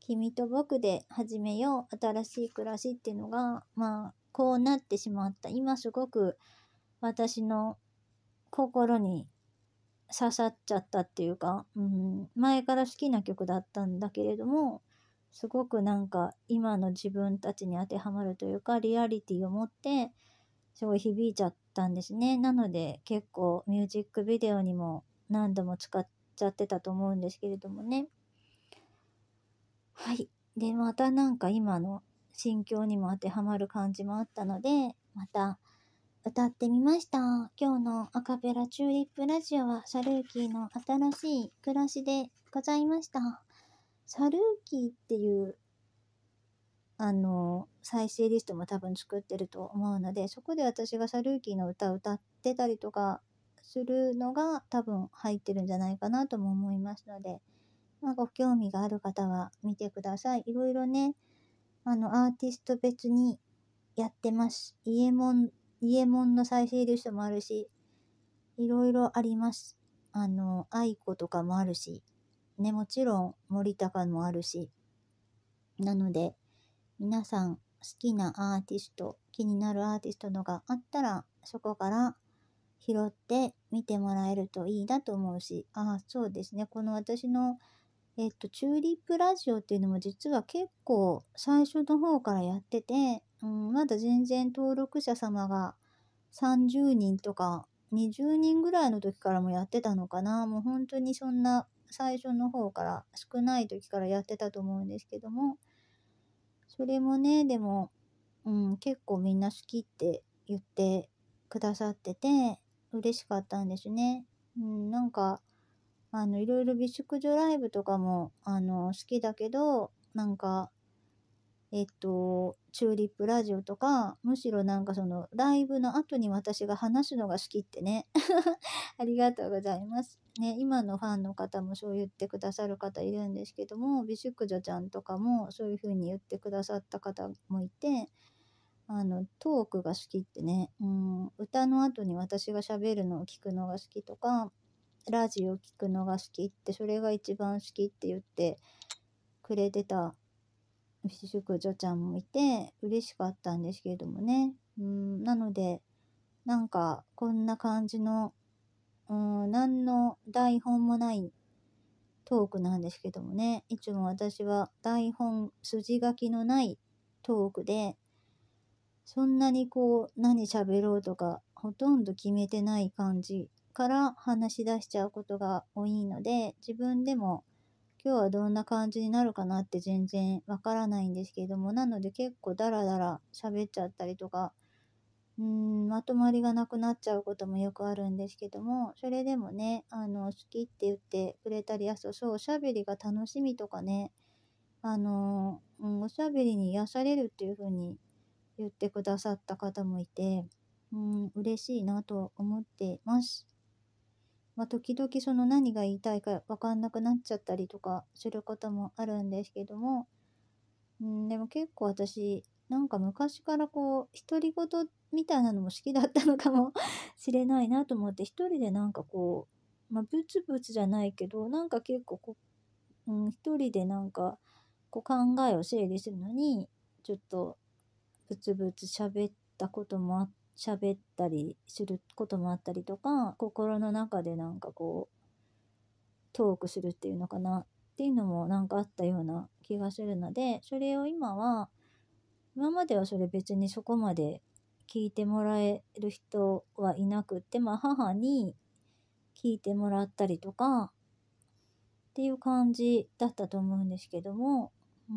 君と僕で始めよう新しい暮らしっていうのが、まあこうなってしまった。今すごく私の心に刺さっちゃったっていうか、うん、前から好きな曲だったんだけれども、すごくなんか今の自分たちに当てはまるというか、リアリティを持ってすごい響いちゃったんですね。なので結構ミュージックビデオにも何度も使っちゃってたと思うんですけれどもね。はい。で、またなんか今の心境にも当てはまる感じもあったので、また歌ってみました。今日のアカペラチューリップラジオはサルーキーの新しい暮らしでございました。サルーキーっていうあの再生リストも多分作ってると思うので、そこで私がサルーキーの歌を歌ってたりとかするのが多分入ってるんじゃないかなとも思いますので、まあ、ご興味がある方は見てください。いろいろね、あのアーティスト別にやってます。イエモン、イエモンの再生リストもあるし、いろいろあります。あの、愛子とかもあるし、ね、もちろん森高もあるし。なので、皆さん好きなアーティスト、気になるアーティストのがあったら、そこから拾って見てもらえるといいなと思うし、ああ、そうですね。この私の、えっと、チューリップラジオっていうのも実は結構最初の方からやってて、うん、まだ全然登録者様がさんじゅうにんとかにじゅうにんぐらいの時からもやってたのかな。もう本当にそんな最初の方から少ない時からやってたと思うんですけども、それもね、でも、うん、結構みんな好きって言ってくださってて、嬉しかったんですね。うん、なんか、あの、いろいろ美淑女ライブとかも、あの、好きだけど、なんか、えっと、チューリップラジオとか、むしろなんかその、ライブの後に私が話すのが好きってね。ありがとうございます。ね、今のファンの方もそう言ってくださる方いるんですけども、美淑女ちゃんとかもそういう風に言ってくださった方もいて、あの、トークが好きってね、うん、歌の後に私が喋るのを聞くのが好きとか、ラジオ聞くのが好きって、それが一番好きって言ってくれてた美淑女ちゃんもいて嬉しかったんですけれどもね。うん、なので、なんかこんな感じの、うん、何の台本もないトークなんですけどもね。いつも私は台本、筋書きのないトークで、そんなにこう何喋ろうとかほとんど決めてない感じから話し出しちゃうことが多いので、自分でも今日はどんな感じになるかなって全然わからないんですけれども、なので結構ダラダラ喋っちゃったりとか、うーん、まとまりがなくなっちゃうこともよくあるんですけども、それでもね、あの、好きって言ってくれたり、あ、そうそう、おしゃべりが楽しみとかね、あの、うん、おしゃべりに癒されるっていう風に言ってくださった方もいて、うん、嬉しいなと思ってます。まあ、時々その何が言いたいか分かんなくなっちゃったりとかすることもあるんですけども、うん、でも結構私、なんか昔からこう、独り言みたいなのも好きだったのかもしれないなと思って、一人でなんかこう、まあ、ブツブツじゃないけど、なんか結構こう、うん、一人でなんかこう考えを整理するのに、ちょっとブツブツ喋ったこともあ喋ったりすることもあったりとか、心の中でなんかこうトークするっていうのかなっていうのもなんかあったような気がするので、それを今は、今まではそれ別にそこまで聞いてもらえる人はいなくって、まあ母に聞いてもらったりとかっていう感じだったと思うんですけども、うん、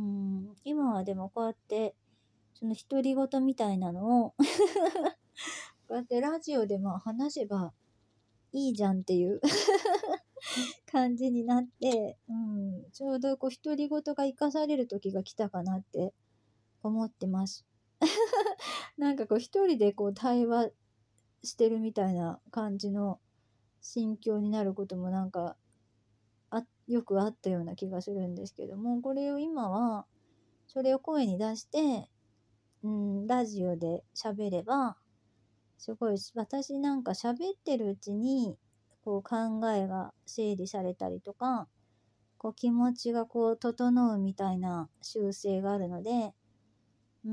今はでもこうやってその独り言みたいなのをこうやってラジオでまあ話せばいいじゃんっていう感じになって、うん、ちょうどこう独り言が生かされる時が来たかなって思ってます。なんかこう一人でこう対話してるみたいな感じの心境になることもなんかあよくあったような気がするんですけども、これを今はそれを声に出して、うん、ラジオで喋ればすごい私なんか喋ってるうちにこう考えが整理されたりとか、 こう気持ちがこう整うみたいな習性があるので、うん、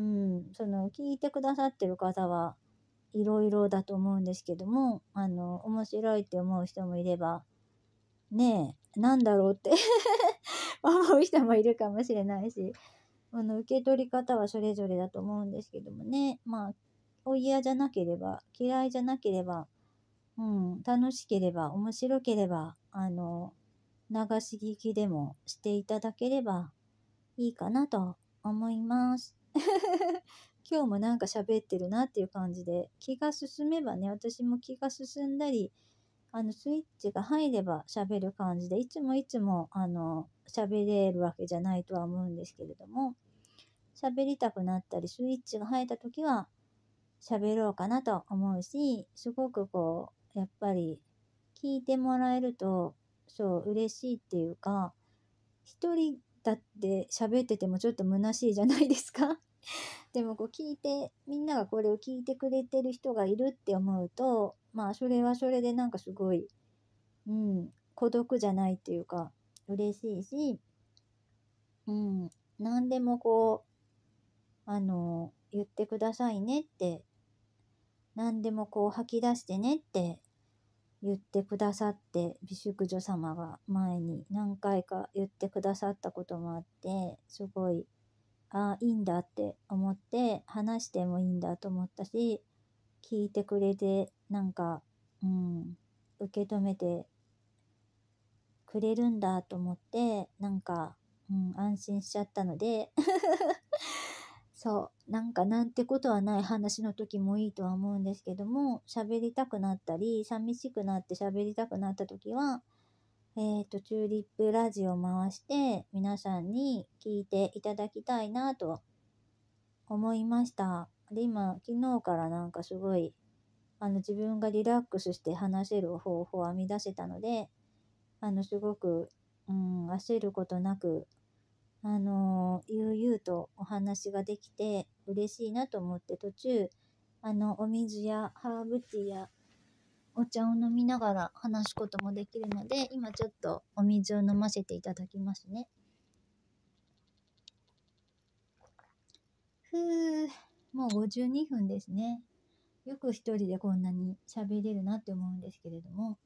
その聞いてくださってる方はいろいろだと思うんですけども、あの、面白いって思う人もいれば、ねえ、なんだろうって思う人もいるかもしれないし、あの、受け取り方はそれぞれだと思うんですけどもね、まあ、お嫌じゃなければ、嫌いじゃなければ、うん、楽しければ、面白ければ、あの、流し聞きでもしていただければいいかなと思います。今日もなんか喋ってるなっていう感じで、気が進めばね、私も気が進んだり、あの、スイッチが入れば喋る感じで、いつもいつも、あの、喋れるわけじゃないとは思うんですけれども、喋りたくなったり、スイッチが入った時は、喋ろうかなと思うし、すごくこう、やっぱり、聞いてもらえると、そう、嬉しいっていうか、一人だって喋っててもちょっと虚しいじゃないですか。でもこう聞いて、みんながこれを聞いてくれてる人がいるって思うと、まあそれはそれでなんかすごい、うん、孤独じゃないっていうか、嬉しいし、うん、何でもこう、あの、言ってくださいねって、何でもこう吐き出してねって言ってくださって、美淑女様が前に何回か言ってくださったこともあって、すごい、ああ、いいんだって思って、話してもいいんだと思ったし、聞いてくれて、なんか、うん、受け止めてくれるんだと思って、なんか、うん、安心しちゃったので、そう、なんかなんてことはない話の時もいいとは思うんですけども、喋りたくなったり、寂しくなって喋りたくなった時は、えっと、チューリップラジオを回して、皆さんに聞いていただきたいなと思いました。で、今、昨日からなんかすごい、あの、自分がリラックスして話せる方法を編み出せたので、あの、すごく、うん、焦ることなく、あのー、悠々とお話ができて嬉しいなと思って途中、あの、お水やハーブティーやお茶を飲みながら話すこともできるので、今ちょっとお水を飲ませていただきますね。ふー、もうごじゅうにふんですね。よく一人でこんなに喋れるなって思うんですけれども。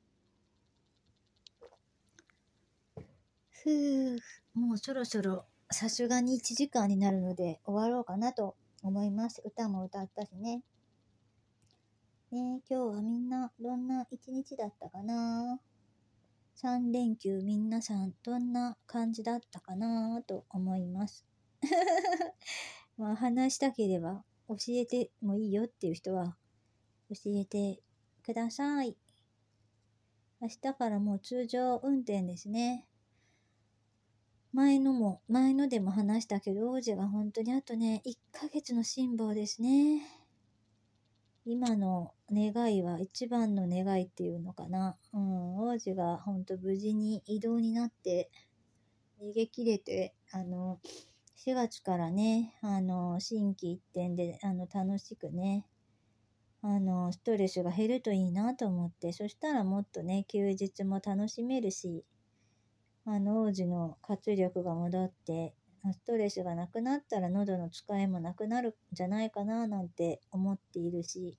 ふー、もうそろそろさすがにいちじかんになるので終わろうかなと思います。歌も歌ったしね。ねえ、今日はみんなどんな一日だったかな。さん連休皆さんどんな感じだったかなと思います。まあ話したければ教えてもいいよっていう人は教えてください。明日からもう通常運転ですね。前のも、前のでも話したけど、王子が本当にあとね、いっかげつの辛抱ですね。今の願いは一番の願いっていうのかな。うん、王子が本当無事に異動になって逃げ切れて、あの、しがつからね、あの、心機一転で、あの、楽しくね、あの、ストレスが減るといいなと思って、そしたらもっとね、休日も楽しめるし、あの、王子の活力が戻って、ストレスがなくなったら喉の使いもなくなるんじゃないかななんて思っているし、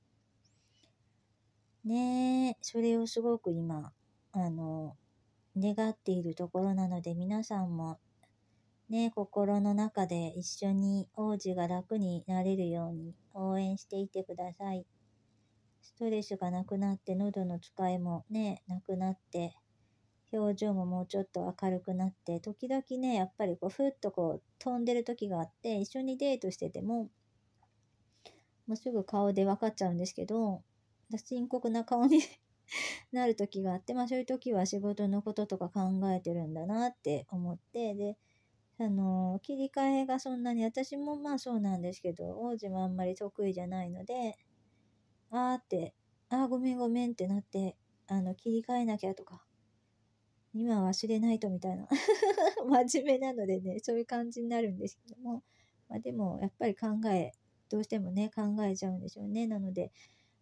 ねえ、それをすごく今、あの、願っているところなので、皆さんもね、心の中で一緒に王子が楽になれるように応援していてください。ストレスがなくなって喉の使いもね、なくなって、表情ももうちょっと明るくなって、時々ね、やっぱりこう、ふっとこう、飛んでる時があって、一緒にデートしてても、もうすぐ顔で分かっちゃうんですけど、深刻な顔になる時があって、まあそういう時は仕事のこととか考えてるんだなって思って、で、あの、切り替えがそんなに、私もまあそうなんですけど、王子もあんまり得意じゃないので、あーって、あーごめんごめんってなって、あの、切り替えなきゃとか、今忘れないとみたいな真面目なのでね、そういう感じになるんですけども、まあでもやっぱり考え、どうしてもね、考えちゃうんでしょうね。なので、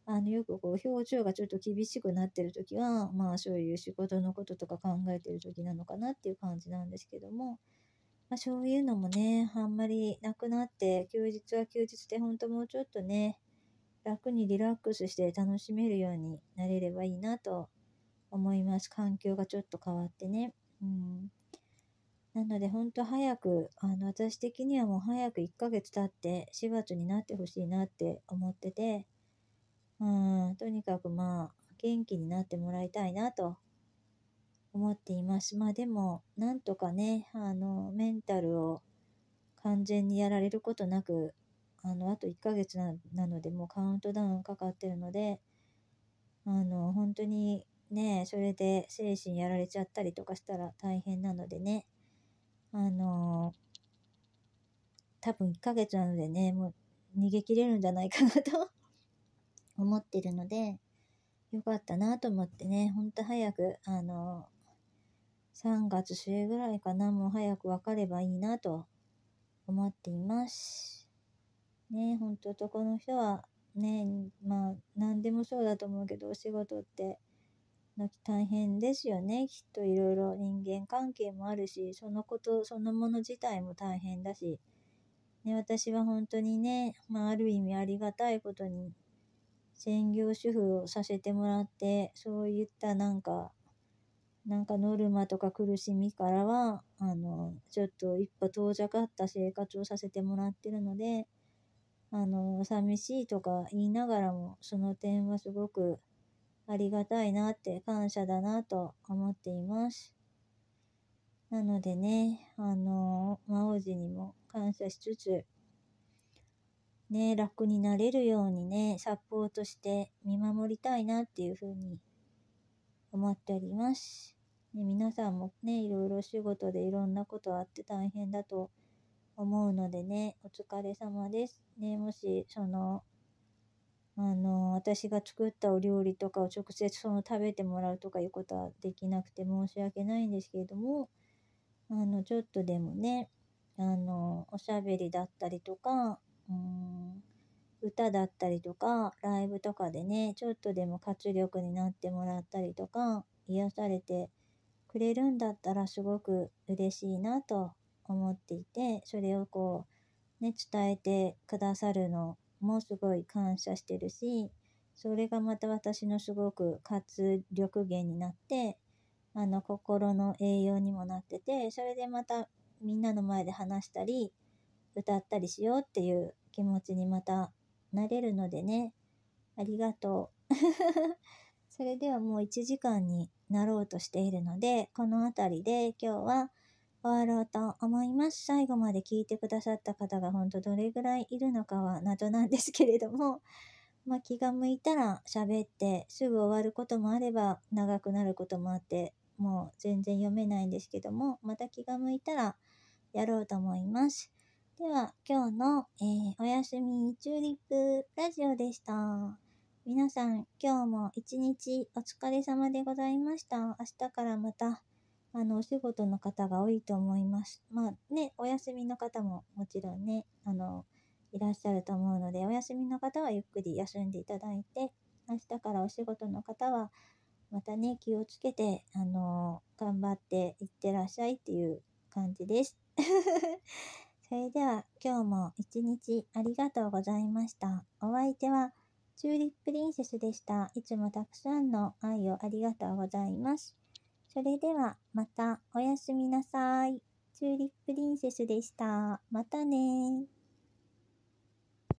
あの、よくこう、表情がちょっと厳しくなってる時は、まあ、そういう仕事のこととか考えてる時なのかなっていう感じなんですけども、まあ、そういうのもね、あんまりなくなって、休日は休日で、本当もうちょっとね、楽にリラックスして楽しめるようになれればいいなと思います。環境がちょっと変わってね。うん。なので、本当早く、あの、私的にはもう早くいっかげつ経ってしがつになってほしいなって思ってて、うん、とにかくまあ、元気になってもらいたいなと思っています。まあでも、なんとかね、あの、メンタルを完全にやられることなく、あの、あといっかげつな、なので、もうカウントダウンかかってるので、あの、本当にね、それで精神やられちゃったりとかしたら大変なのでね、あの、多分いっかげつなのでね、もう逃げ切れるんじゃないかなと思ってるので、よかったなと思ってね、ほんと早く、あの、さんがつ末ぐらいかな、もう早く分かればいいなと思っています。ね、ほんと男の人はね、まあ、何でもそうだと思うけど、お仕事って大変ですよね。きっといろいろ人間関係もあるし、そのことそのもの自体も大変だし、ね、私は本当にね、まあ、ある意味ありがたいことに、専業主婦をさせてもらって、そういったなんか、なんかノルマとか苦しみからは、あの、ちょっと一歩遠ざかった生活をさせてもらってるので、あの、寂しいとか言いながらも、その点はすごくありがたいなって、感謝だなと思っています。なのでね、あの、魔王子にも感謝しつつ、ね、楽になれるようにね、サポートして見守りたいなっていうふうに思っております。ね、皆さんもね、いろいろ仕事でいろんなことあって大変だと思うのでね、お疲れ様です。ね、もし、その、あの、私が作ったお料理とかを直接その食べてもらうとかいうことはできなくて申し訳ないんですけれども、あの、ちょっとでもね、あの、おしゃべりだったりとか、うーん、歌だったりとか、ライブとかでね、ちょっとでも活力になってもらったりとか、癒されてくれるんだったらすごく嬉しいなと思っていて、それをこう、ね、伝えてくださるのもすごい感謝してるし、それがまた私のすごく活力源になって、あの、心の栄養にもなってて、それでまたみんなの前で話したり、歌ったりしようっていう気持ちにまたなれるのでね、ありがとう。それではもういちじかんになろうとしているので、この辺りで今日は終わろうと思います。最後まで聞いてくださった方が本当どれぐらいいるのかは謎なんですけれども、まあ、気が向いたら喋ってすぐ終わることもあれば長くなることもあって、もう全然読めないんですけども、また気が向いたらやろうと思います。では、今日の、えーおやすみチューリップラジオでした。皆さん、今日も一日お疲れ様でございました。明日からまた、あの、お仕事の方が多いと思います。まあね、お休みの方ももちろんね、あの、いらっしゃると思うので、お休みの方はゆっくり休んでいただいて、明日からお仕事の方は、またね、気をつけて、あの、頑張っていってらっしゃいっていう感じです。それでは今日も一日ありがとうございました。お相手はチューリッププリンセスでした。いつもたくさんの愛をありがとうございます。それではまたおやすみなさい。チューリッププリンセスでした。またねー。